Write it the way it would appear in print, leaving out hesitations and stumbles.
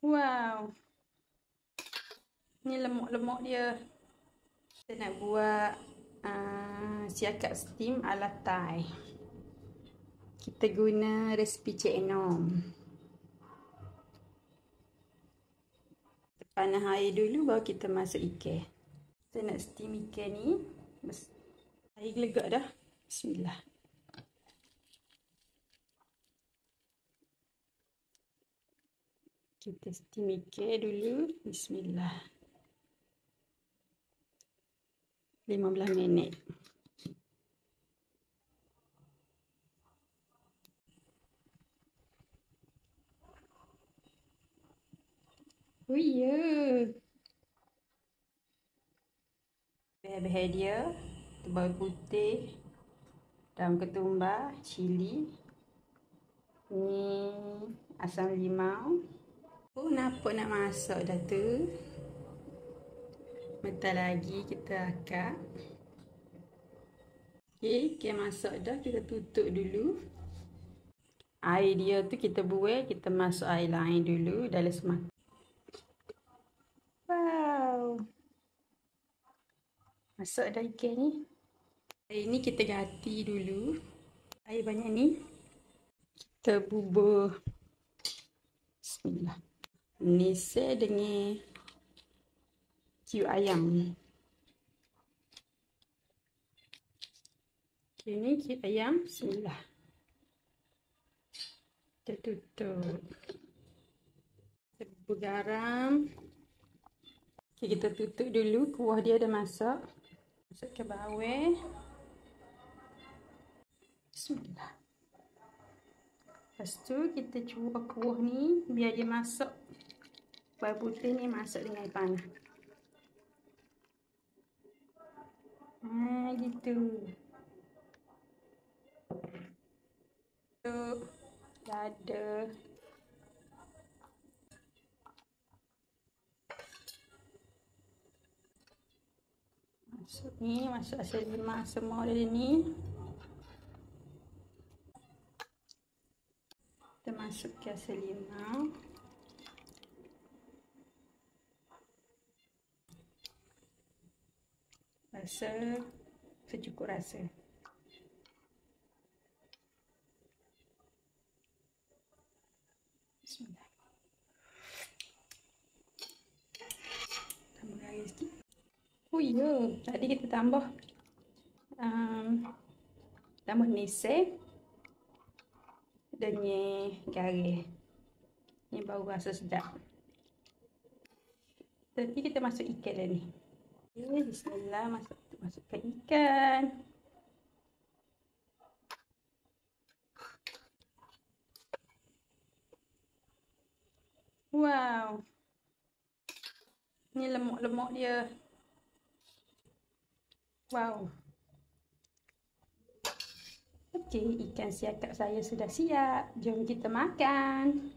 Wow, ni lemak-lemak dia. Kita nak buat siakap steam ala Thai. Kita guna resipi Cik Enom. Kita panah air dulu baru kita masuk ikan. Kita nak steam ikan ni. Air gelegak dah. Bismillah. Kita steam ikan dulu. Bismillah. 15 minit. Oh ya. Bahan-bahan dia, bawang putih, daun ketumbar, cili. Ni asam limau. Oh, nampak nak masak dah tu. Bentar lagi kita akak. Okey, masak dah, kita tutup dulu. Air dia tu kita buat, kita masuk air lain dulu dalam semangkuk. Wow. Masak dah ikan ni. Air ni kita ganti dulu. Air banyak ni. Kita bubur. Bismillah. Ni saya dengan ciu ayam. Okay, ni ciu ayam. Bismillah. Kita tutup. Kita bubur garam. Okay, kita tutup dulu. Kuah dia dah masak. Masuk ke bawang. Bismillah. Lepas tu kita cuba kuah ni biar dia masak. Bawang putih ni masak dengan air panas. Gitu. Lada. Masuk ni, masuk asam limau semua dari ni. Kita masuk ke asam limau. Rasa secukup rasa. Bismillah. Tambah air sikit. Oh ya, tadi kita tambah nisem dengan garam. Ni baru rasa sedap. Tadi kita masuk ikan dah ni. Okay, bismillah, masukkan ikan. Wow. Ni lemak-lemak dia. Wow. Okey, ikan siakap saya sudah siap. Jom kita makan.